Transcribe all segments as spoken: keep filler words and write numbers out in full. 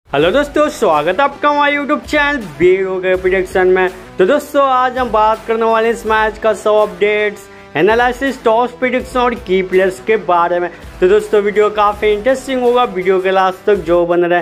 Hello दोस्तों, स्वागत है आपका हमारे यूट्यूब चैनल बीरो के प्रेडिक्शन में। तो दोस्तों आज हम बात करने वाले इस मैच का सब अपडेट्स, एनालिसिस, टॉस प्रेडिक्शन और की प्लेयर्स के बारे में। तो दोस्तों वीडियो काफ़ी इंटरेस्टिंग होगा, वीडियो के लास्ट तक जो बन रहे।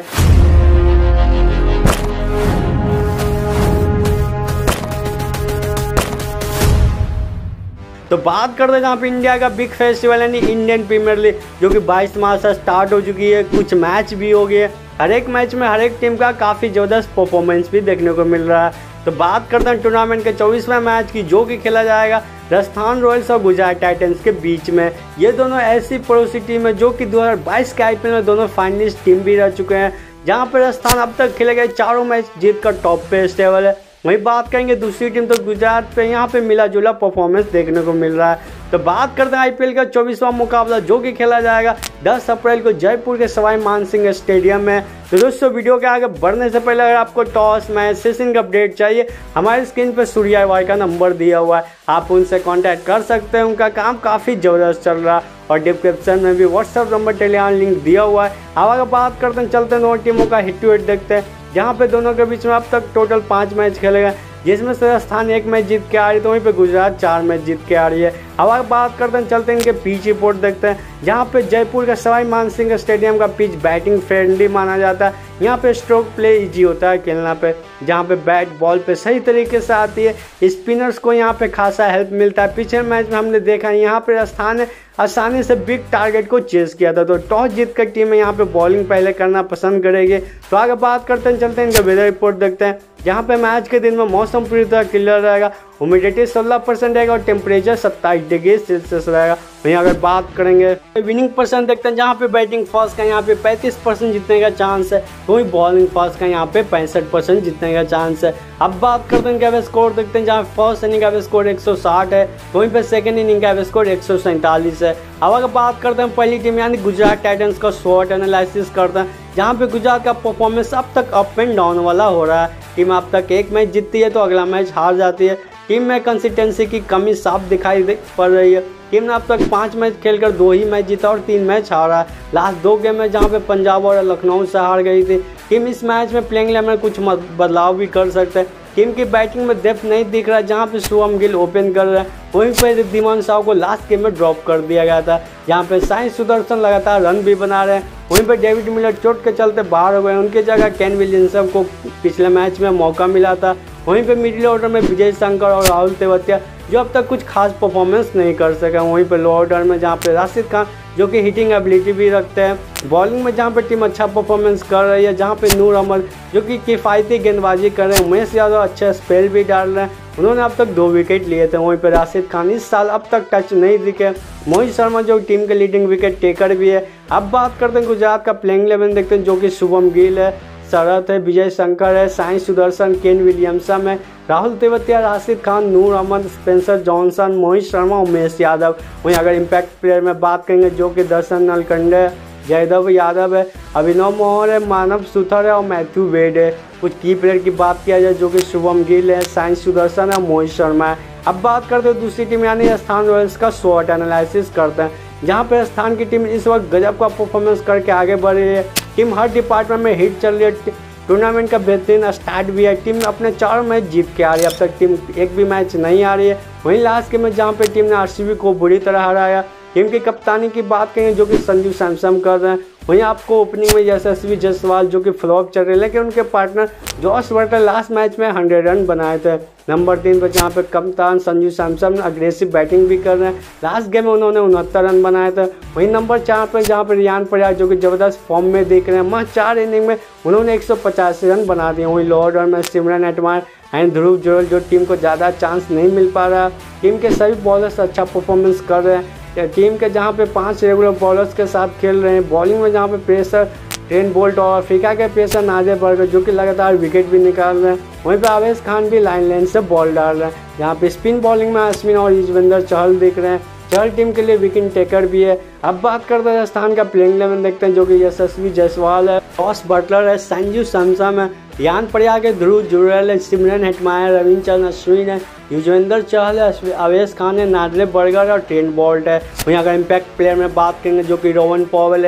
तो बात करते हैं जहाँ पे इंडिया का बिग फेस्टिवल यानी इंडियन प्रीमियर लीग, जो कि बाईस मार्च से स्टार्ट हो चुकी है। कुछ मैच भी हो गए, हर एक मैच में हर एक टीम का काफ़ी ज़बरदस्त परफॉर्मेंस भी देखने को मिल रहा है। तो बात करते हैं टूर्नामेंट के चौबीसवें मैच की, जो कि खेला जाएगा राजस्थान रॉयल्स और गुजरात टाइटंस के बीच में। ये दोनों ऐसी पड़ोसी टीम है जो कि दो हज़ार बाईस के आईपीएल में दोनों फाइनलिस्ट टीम भी रह चुके हैं, जहाँ पर राजस्थान अब तक खेले गए चारों मैच जीत कर टॉप पे स्टेबल है। वहीं बात करेंगे दूसरी टीम तो गुजरात पे, यहाँ पे मिला जुला परफॉर्मेंस देखने को मिल रहा है। तो बात करते हैं आईपीएल का चौबीसवां मुकाबला, जो कि खेला जाएगा दस अप्रैल को जयपुर के सवाई मानसिंह स्टेडियम में। तो दोस्तों वीडियो के आगे बढ़ने से पहले अगर आपको टॉस मैच सेशन का अपडेट चाहिए, हमारी स्क्रीन पर सूर्या भाई का नंबर दिया हुआ है, आप उनसे कांटेक्ट कर सकते हैं। उनका काम काफ़ी ज़बरदस्त चल रहा है और डिस्क्रिप्शन में भी व्हाट्सअप नंबर, टेलीग्राम लिंक दिया हुआ है। अब अगर बात करते हैं, चलते हैं दोनों टीमों का हिट टू हिट देखते हैं, जहाँ पे दोनों के बीच में अब तक टोटल पाँच मैच खेले गए, जिसमें से राजस्थान एक मैच जीत के आ रही है, तो वहीं पे गुजरात चार मैच जीत के आ रही है। अब अगर बात करते हैं, चलते हैं इनके पिच रिपोर्ट देखते हैं, जहाँ पे जयपुर का सवाई मानसिंह स्टेडियम का पिच बैटिंग फ्रेंडली माना जाता है। यहाँ पे स्ट्रोक प्ले इजी होता है खेलना पे, जहाँ पे बैट बॉल पे सही तरीके से आती है, स्पिनर्स को यहाँ पे खासा हेल्प मिलता है। पिछले मैच में हमने देखा है यहाँ पे राजस्थान ने आसानी से बिग टारगेट को चेस किया था, तो टॉस जीत कर टीम यहाँ पे बॉलिंग पहले करना पसंद करेगी। तो आगे बात करते हैं, चलते हैं इनका वेदर रिपोर्ट देखते हैं, जहाँ पे मैच के दिन में मौसम पूरी तरह क्लियर रहेगा, ह्यूमिडिटी सोलह परसेंट रहेगा और टेम्परेचर सत्ताईस डिग्री सेल्सियस रहेगा। वहीं अगर बात करेंगे विनिंग परसेंट देखते हैं, जहाँ पे बैटिंग फर्स्ट का यहाँ पे पैंतीस परसेंट जीतने का चांस है, वहीं बॉलिंग फर्स्ट का यहाँ पे पैंसठ परसेंट जीतने का चांस है। अब बात करते हैं इनका स्कोर देखते हैं, जहाँ फर्स्ट इनिंग का स्कोर एक सौ साठ है, वहीं पे सेकंड इनिंग का स्कोर एक सौ सैंतालीस है। अब अगर बात करते हैं पहली टीम यानी गुजरात टाइटंस का शॉर्ट एनालिसिस करते हैं, जहाँ पे गुजरात का परफॉर्मेंस अब तक अप एंड डाउन वाला हो रहा है। टीम अब तक एक मैच जीतती है तो अगला मैच हार जाती है। टीम में कंसिस्टेंसी की कमी साफ दिखाई पड़ रही है। टीम ने अब तक पाँच मैच खेलकर दो ही मैच जीता और तीन मैच हारा है। लास्ट दो गेम में जहाँ पे पंजाब और लखनऊ से हार गई थी। टीम इस मैच में प्लेइंग इलेवन में कुछ बदलाव भी कर सकते हैं। टीम की बैटिंग में डेप्थ नहीं दिख रहा है, जहाँ पे शुभम गिल ओपन कर रहे हैं, वहीं पर रिद्धिमान साहू को लास्ट गेम में ड्रॉप कर दिया गया था। यहाँ पे साई सुदर्शन लगातार रन भी बना रहे हैं, वहीं पर डेविड मिलर चोट के चलते बाहर हो गए, उनकी जगह केन विलियमसन को पिछले मैच में मौका मिला था। वहीं पे मिडिल ऑर्डर में विजय शंकर और राहुल तेवतिया जो अब तक कुछ खास परफॉर्मेंस नहीं कर सके। वहीं पे लो ऑर्डर में जहाँ पे राशिद खान जो कि हिटिंग एबिलिटी भी रखते हैं। बॉलिंग में जहाँ पे टीम अच्छा परफॉर्मेंस कर रही है, जहाँ पे नूर अहमद जो कि किफ़ायती गेंदबाजी कर रहे हैं, उमेश यादव अच्छे स्पेल भी डाल रहे हैं, उन्होंने अब तक दो विकेट लिए थे। वहीं पे राशिद खान इस साल अब तक टच नहीं दिखे। मोहित शर्मा जो टीम के लीडिंग विकेट टेकर भी है। अब बात करते हैं गुजरात का प्लेइंग इलेवन देखते हैं, जो कि शुभम गिल है, शरत है, विजय शंकर है, साई सुदर्शन, केन विलियमसन है, राहुल तेवतिया, राशिद खान, नूर अहमद, स्पेंसर जॉनसन, मोहित शर्मा, उमेश यादव। वहीं अगर इम्पैक्ट प्लेयर में बात करेंगे, जो कि दर्शन नलकंडे, जयदेव यादव है, अभिनव मोहन है, मानव सुथर है और मैथ्यू वेड है। कुछ की प्लेयर की बात किया जाए, जो कि शुभम गिल है, साई सुदर्शन है, मोहित शर्मा है। अब बात करते हैं दूसरी टीम यानी राजस्थान रॉयल्स का शॉर्ट एनालिसिस करते हैं, जहाँ पे राजस्थान की टीम इस वक्त गजब का परफॉर्मेंस करके आगे बढ़ रही है। टीम हर डिपार्टमेंट में हिट चल रही है, टूर्नामेंट का बेहतरीन स्टार्ट भी है। टीम अपने चार मैच जीत के आ रही है, अब तक टीम एक भी मैच नहीं आ रही है। वहीं लास्ट के मैच जहाँ पे टीम ने आरसीबी को बुरी तरह हराया। टीम की कप्तानी की बात करें, जो कि संजू सैमसन कर रहे हैं। वहीं आपको ओपनिंग में यशस्वी जायसवाल जो कि फ्लॉप चल रहे हैं, लेकिन उनके partner Jos Buttler last match में हंड्रेड रन बनाए थे। नंबर तीन पर जहाँ पे कप्तान संजू सैमसन अग्रेसिव बैटिंग भी कर रहे हैं, लास्ट गेम में उन्होंने उनहत्तर रन बनाए थे। वहीं नंबर चार पर जहाँ पर रियान पराग जो कि ज़बरदस्त फॉर्म में दिख रहे हैं, महज चार इनिंग में उन्होंने एक सौ पचासी रन बना दिए। वहीं लो ऑर्डर में सिमरन एटमायर एंड ध्रुव जुरल जो टीम को ज़्यादा चांस नहीं मिल पा रहा। टीम के सभी बॉलर्स अच्छा परफॉर्मेंस कर रहे हैं। टीम के जहाँ पे पांच रेगुलर बॉलर्स के साथ खेल रहे हैं। बॉलिंग में जहाँ पे पेसर ट्रेंट बोल्ट और अफ्रीका के पेसर नाजे बर्गर जो कि लगातार विकेट भी निकाल रहे हैं, वहीं पे आवेश खान भी लाइन लेंथ से बॉल डाल रहे हैं। यहाँ पे स्पिन बॉलिंग में अश्विन और युजवेंद्र चहल दिख रहे हैं, चहल टीम के लिए विकेट टेकर भी है। अब बात करते हैं राजस्थान का प्लेइंग इलेवन देखते हैं, जो कि यशस्वी जायसवाल है, जॉस बटलर है, संजू सैमसन है, रियान पराग है, ध्रुव जुरैल है, सिमरन हेटमायर, रविचंद्रन अश्विन है, युजवेंद्र चहल है, आवेश खान है, नाजले बर्गर और ट्रेंट बोल्ट है। वहीं अगर इम्पैक्ट प्लेयर में बात करेंगे, जो कि रोहन पॉवेल है,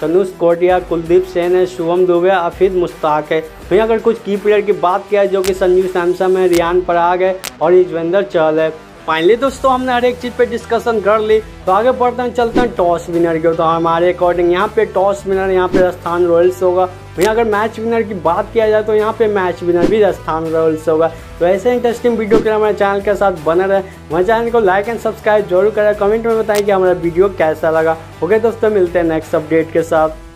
तनुष कोटिया, कुलदीप सेन है, शुभम दुबे, अफीद मुश्ताक है। वहीं अगर कुछ की प्लेयर की बात किया जो कि संजू सैमसन है, रियान पराग है और युजवेंद्र चहल है। फाइनली दोस्तों हमने हर एक चीज़ पे डिस्कशन कर ली, तो आगे बढ़ते हैं, चलते हैं टॉस विनर के। तो हमारे अकॉर्डिंग यहाँ पे टॉस विनर यहाँ पे राजस्थान रॉयल्स होगा। वहीं अगर मैच विनर की बात किया जाए तो यहाँ पे मैच विनर भी राजस्थान रॉयल्स होगा। तो ऐसे इंटरेस्टिंग वीडियो के लिए हमारे चैनल के साथ बने रहे, हमारे चैनल को लाइक एंड सब्सक्राइब जरूर करें, कमेंट में बताएं कि हमारा वीडियो कैसा लगा। ओके दोस्तों, मिलते हैं नेक्स्ट अपडेट के साथ।